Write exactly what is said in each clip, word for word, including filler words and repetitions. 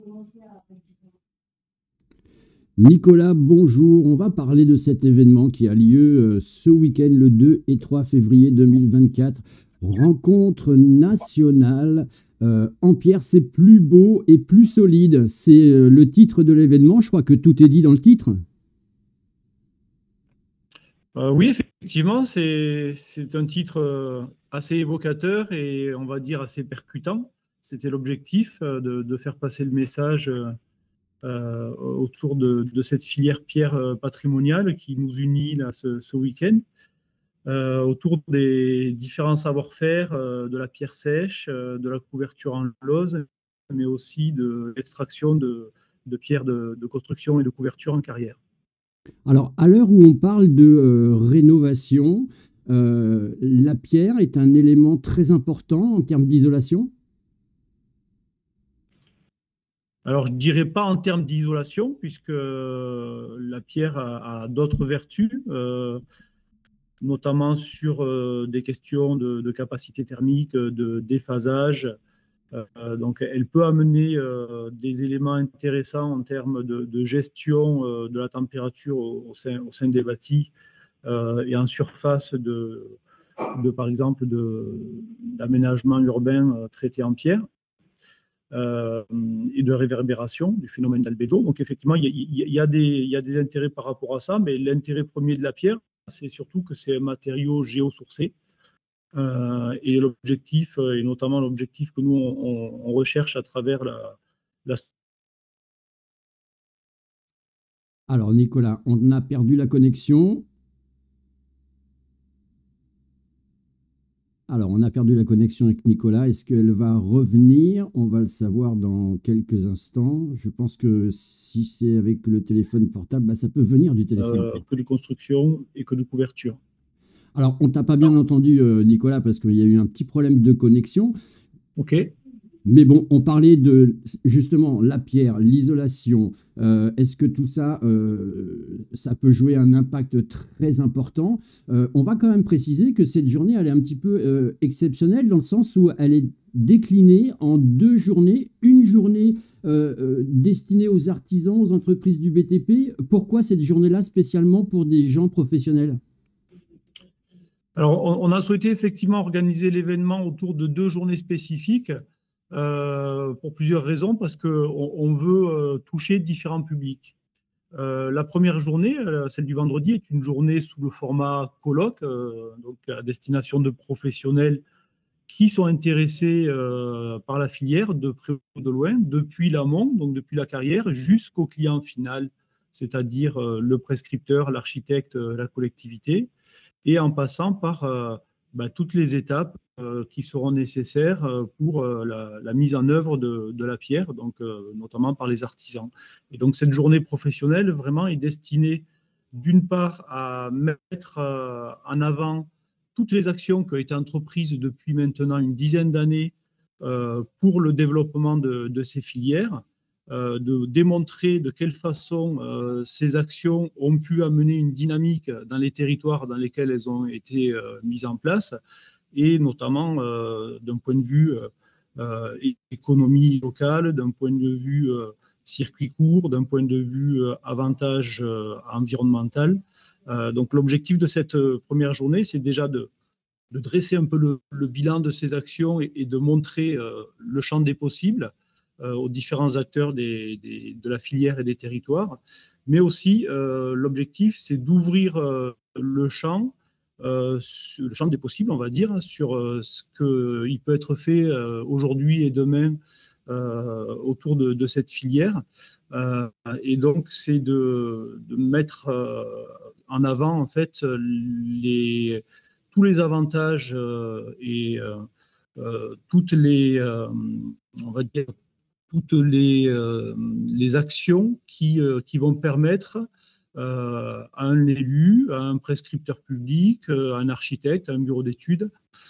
Nicolas, bonjour. On va parler de cet événement qui a lieu euh, ce week-end, le deux et trois février deux mille vingt-quatre. Rencontre nationale euh, en pierre, c'est plus beau et plus solide. C'est euh, le titre de l'événement. Je crois que tout est dit dans le titre. Euh, oui, effectivement, c'est c'est un titre euh, assez évocateur et on va dire assez percutant. C'était l'objectif euh, de, de faire passer le message euh, euh, autour de, de cette filière pierre euh, patrimoniale qui nous unit là, ce, ce week-end, euh, autour des différents savoir-faire euh, de la pierre sèche, euh, de la couverture en lauze, mais aussi de l'extraction de, de pierres de, de construction et de couverture en carrière. Alors, à l'heure où on parle de euh, rénovation, euh, la pierre est un élément très important en termes d'isolation. Alors, je ne dirais pas en termes d'isolation, puisque euh, la pierre a, a d'autres vertus, euh, notamment sur euh, des questions de, de capacité thermique, de déphasage. Euh, donc, elle peut amener euh, des éléments intéressants en termes de, de gestion euh, de la température au, au, sein, au sein des bâtis euh, et en surface de, de par exemple, d'aménagement urbain euh, traité en pierre. Euh, et de réverbération du phénomène d'albédo. Donc effectivement, il y, y, y, a des, il y a des intérêts par rapport à ça, mais l'intérêt premier de la pierre, c'est surtout que c'est un matériau géosourcé. Euh, et l'objectif, et notamment l'objectif que nous, on, on recherche à travers la, la... Alors, Nicolas, on a perdu la connexion. Alors, on a perdu la connexion avec Nicolas. Est-ce qu'elle va revenir? On va le savoir dans quelques instants. Je pense que si c'est avec le téléphone portable, bah, ça peut venir du téléphone Euh, portable. que de construction et que de couverture. Alors, on t'a pas bien entendu, euh, Nicolas, parce qu'il y a eu un petit problème de connexion. OK. Mais bon, on parlait de justement la pierre, l'isolation. Euh, Est-ce que tout ça, euh, ça peut jouer un impact très important? Euh, On va quand même préciser que cette journée, elle est un petit peu euh, exceptionnelle dans le sens où elle est déclinée en deux journées. Une journée euh, euh, destinée aux artisans, aux entreprises du B T P. Pourquoi cette journée-là spécialement pour des gens professionnels? Alors, on, on a souhaité effectivement organiser l'événement autour de deux journées spécifiques euh, pour plusieurs raisons, parce qu'on on veut euh, toucher différents publics. Euh, la première journée, euh, celle du vendredi, est une journée sous le format colloque, euh, donc à destination de professionnels qui sont intéressés euh, par la filière de près ou de loin, depuis l'amont, donc depuis la carrière, jusqu'au client final, c'est-à-dire euh, le prescripteur, l'architecte, euh, la collectivité, et en passant par euh, bah, toutes les étapes euh, qui seront nécessaires euh, pour euh, la, la, mise en œuvre de, de la pierre, donc, euh, notamment par les artisans. Et donc cette journée professionnelle vraiment est destinée d'une part à mettre euh, en avant toutes les actions qui ont été entreprises depuis maintenant une dizaine d'années euh, pour le développement de, de ces filières, euh, de démontrer de quelle façon euh, ces actions ont pu amener une dynamique dans les territoires dans lesquels elles ont été euh, mises en place, et notamment euh, d'un point de vue euh, économie locale, d'un point de vue euh, circuit court, d'un point de vue euh, avantage euh, environnemental. Euh, donc l'objectif de cette première journée, c'est déjà de, de dresser un peu le, le, bilan de ces actions et, et de montrer euh, le champ des possibles euh, aux différents acteurs des, des, de la filière et des territoires. Mais aussi, euh, l'objectif, c'est d'ouvrir euh, le champ, euh, le champ des possibles, on va dire, sur euh, ce qu'il peut être fait euh, aujourd'hui et demain euh, autour de, de cette filière. Euh, et donc, c'est de, de mettre euh, en avant, en fait, les tous les avantages euh, et euh, euh, toutes les, euh, on va dire, toutes les, euh, les actions qui, euh, qui vont permettre euh, à un élu, à un prescripteur public, à un architecte, à un bureau d'études,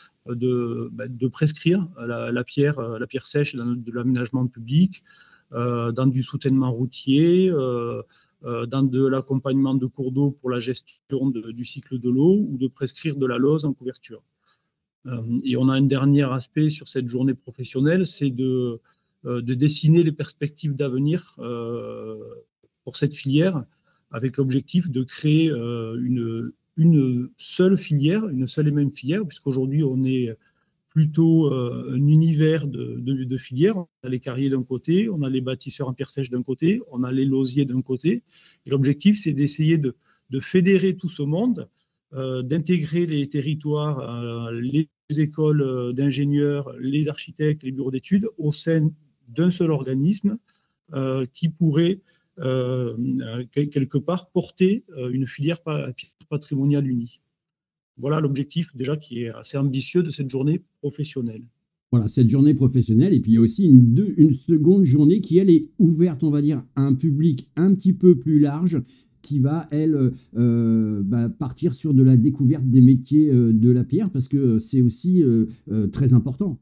de, bah, de prescrire la, la, pierre, la pierre sèche dans de l'aménagement public, euh, dans du soutènement routier, euh, euh, dans de l'accompagnement de cours d'eau pour la gestion de, du cycle de l'eau, ou de prescrire de la lauze en couverture. Euh, et on a un dernier aspect sur cette journée professionnelle, c'est de, euh, de dessiner les perspectives d'avenir euh, pour cette filière, avec l'objectif de créer euh, une, une seule filière, une seule et même filière, puisqu'aujourd'hui on est plutôt euh, un univers de, de, de filières. On a les carriers d'un côté, on a les bâtisseurs en pierre sèche d'un côté, on a les lausiers d'un côté. Et l'objectif, c'est d'essayer de, de fédérer tout ce monde, euh, d'intégrer les territoires, euh, les écoles d'ingénieurs, les architectes, les bureaux d'études au sein d'un seul organisme euh, qui pourrait euh, quelque part porter une filière patrimoniale unie. Voilà l'objectif déjà qui est assez ambitieux de cette journée professionnelle. Voilà, cette journée professionnelle. Et puis il y a aussi une, deux, une seconde journée qui, elle, est ouverte, on va dire, à un public un petit peu plus large, qui va, elle, euh, bah, partir sur de la découverte des métiers euh, de la pierre, parce que c'est aussi euh, euh, très important.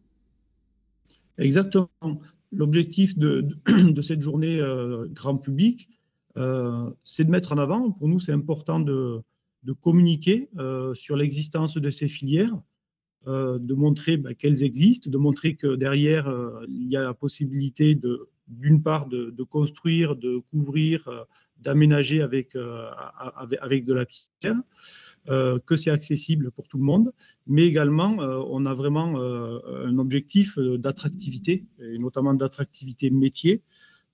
Exactement. L'objectif de, de, de cette journée euh, grand public, euh, c'est de mettre en avant, pour nous c'est important de, de communiquer euh, sur l'existence de ces filières, euh, de montrer bah, qu'elles existent, de montrer que derrière, euh, il y a la possibilité de, d'une part de, de construire, de couvrir, euh, d'aménager avec, euh, avec, avec de la pierre, euh, que c'est accessible pour tout le monde, mais également, euh, on a vraiment euh, un objectif d'attractivité, et notamment d'attractivité métier.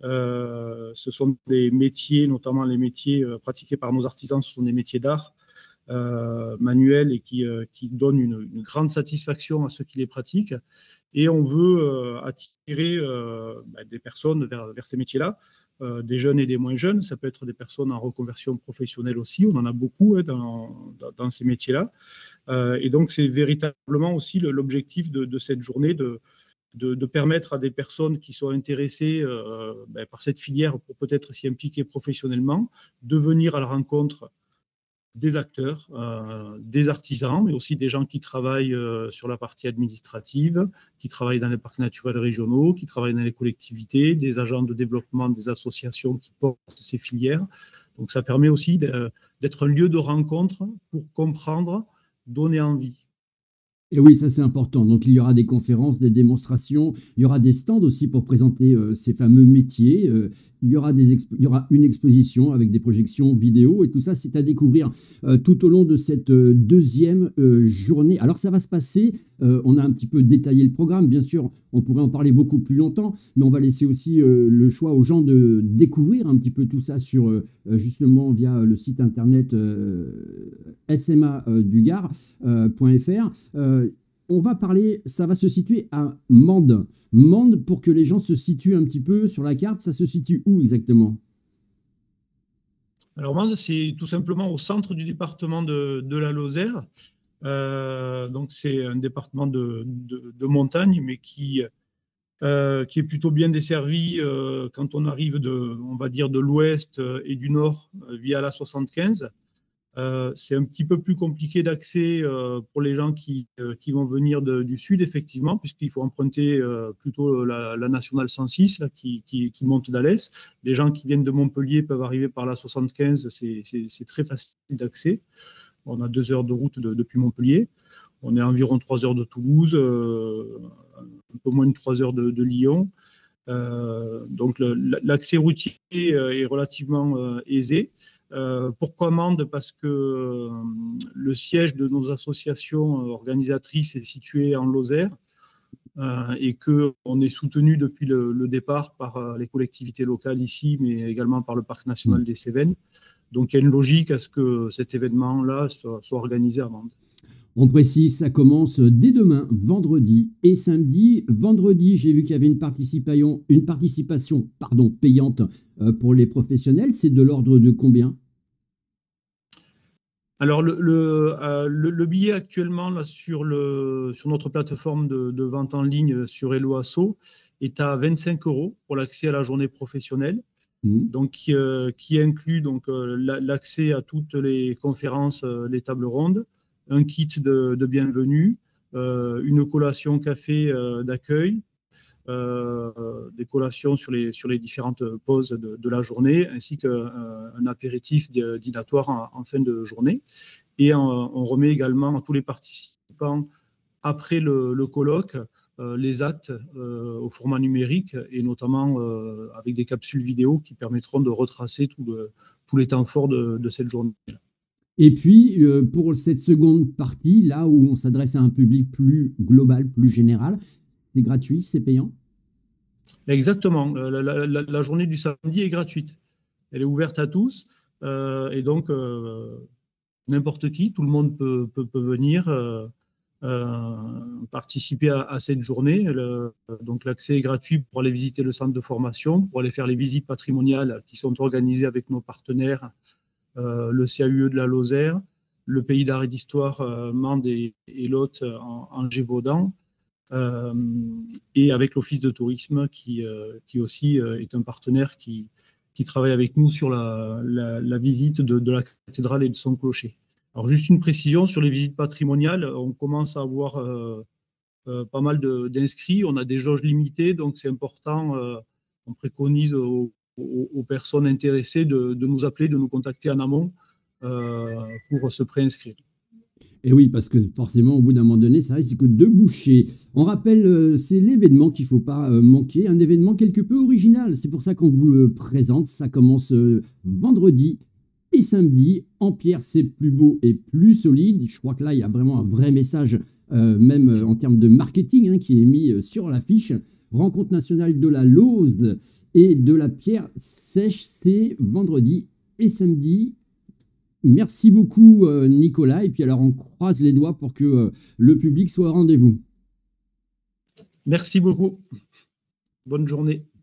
Euh, ce sont des métiers, notamment les métiers euh, pratiqués par nos artisans, ce sont des métiers d'art euh, manuels et qui, euh, qui donnent une, une grande satisfaction à ceux qui les pratiquent. Et on veut euh, attirer euh, bah, des personnes vers, vers ces métiers-là, euh, des jeunes et des moins jeunes. Ça peut être des personnes en reconversion professionnelle aussi. On en a beaucoup hein, dans, dans, dans ces métiers-là. Euh, et donc, c'est véritablement aussi l'objectif de, de cette journée de, de, de permettre à des personnes qui sont intéressées euh, ben, par cette filière pour peut-être s'y impliquer professionnellement, de venir à la rencontre des acteurs, euh, des artisans, mais aussi des gens qui travaillent euh, sur la partie administrative, qui travaillent dans les parcs naturels régionaux, qui travaillent dans les collectivités, des agents de développement, des associations qui portent ces filières. Donc ça permet aussi d'être un lieu de rencontre pour comprendre, donner envie. Et oui, ça c'est important. Donc il y aura des conférences, des démonstrations, il y aura des stands aussi pour présenter euh, ces fameux métiers. Euh, il y aura des il y aura une exposition avec des projections vidéo et tout ça, c'est à découvrir euh, tout au long de cette euh, deuxième euh, journée. Alors ça va se passer, euh, on a un petit peu détaillé le programme, bien sûr, on pourrait en parler beaucoup plus longtemps, mais on va laisser aussi euh, le choix aux gens de découvrir un petit peu tout ça sur euh, justement via le site internet euh, s m a du gard point f r. Euh, on va parler, ça va se situer à Mende. Mende, pour que les gens se situent un petit peu sur la carte, ça se situe où exactement? Alors Mende, c'est tout simplement au centre du département de, de la Lozère. Euh, donc c'est un département de, de, de montagne, mais qui, euh, qui est plutôt bien desservi euh, quand on arrive de, on va dire, de l'ouest et du nord euh, via la soixante-quinze. Euh, c'est un petit peu plus compliqué d'accès euh, pour les gens qui, euh, qui vont venir de, du sud, effectivement, puisqu'il faut emprunter euh, plutôt la, la nationale cent six là, qui, qui, qui monte d'Alès. Les gens qui viennent de Montpellier peuvent arriver par la soixante-quinze, c'est très facile d'accès. On a deux heures de route de, depuis Montpellier. On est à environ trois heures de Toulouse, euh, un peu moins de trois heures de, de Lyon. Euh, donc l'accès routier est relativement euh, aisé. Euh, pourquoi Mende? Parce que euh, le siège de nos associations organisatrices est situé en Lozère euh, et qu'on est soutenu depuis le, le départ par euh, les collectivités locales ici, mais également par le Parc national des Cévennes. Donc il y a une logique à ce que cet événement-là soit, soit organisé à Mende. On précise, ça commence dès demain, vendredi et samedi. Vendredi, j'ai vu qu'il y avait une participation, une participation pardon, payante pour les professionnels. C'est de l'ordre de combien? Alors, le, le, euh, le, le billet actuellement là, sur, le, sur notre plateforme de, de vente en ligne sur Helloasso est à vingt-cinq euros pour l'accès à la journée professionnelle. Mmh. Donc, qui, euh, qui inclut donc, euh, l'accès à toutes les conférences, euh, les tables rondes, un kit de, de bienvenue, euh, une collation café euh, d'accueil, euh, des collations sur les, sur les différentes pauses de, de la journée, ainsi qu'un un apéritif dînatoire en, en fin de journée. Et on, on remet également à tous les participants, après le, le colloque, euh, les actes euh, au format numérique et notamment euh, avec des capsules vidéo qui permettront de retracer tout le, tous les temps forts de, de cette journée. Et puis, euh, pour cette seconde partie, là où on s'adresse à un public plus global, plus général, c'est gratuit, c'est payant? Exactement. La, la, la, la journée du samedi est gratuite. Elle est ouverte à tous. Euh, et donc, euh, n'importe qui, tout le monde peut, peut, peut venir euh, euh, participer à, à cette journée. Le, donc, l'accès est gratuit pour aller visiter le centre de formation, pour aller faire les visites patrimoniales qui sont organisées avec nos partenaires, euh, le C A U E de la Lozère, le Pays d'art et d'histoire euh, Mende et, et Lot en, en Gévaudan, euh, et avec l'Office de tourisme qui, euh, qui aussi euh, est un partenaire qui, qui travaille avec nous sur la, la, la visite de, de la cathédrale et de son clocher. Alors, juste une précision sur les visites patrimoniales, on commence à avoir euh, euh, pas mal d'inscrits, on a des jauges limitées, donc c'est important, euh, on préconise aux, aux, aux personnes intéressées de, de, nous appeler, de nous contacter en amont euh, pour se préinscrire. Et oui, parce que forcément, au bout d'un moment donné, ça risque de boucher. On rappelle, euh, c'est l'événement qu'il ne faut pas euh, manquer, un événement quelque peu original. C'est pour ça qu'on vous le présente. Ça commence euh, vendredi et samedi. En pierre, c'est plus beau et plus solide. Je crois que là, il y a vraiment un vrai message, euh, même euh, en termes de marketing, hein, qui est mis euh, sur l'affiche. Rencontre nationale de la Lauze et de la pierre sèche, c'est vendredi et samedi. Merci beaucoup, euh, Nicolas. Et puis alors, on croise les doigts pour que euh, le public soit au rendez-vous. Merci beaucoup. Bonne journée.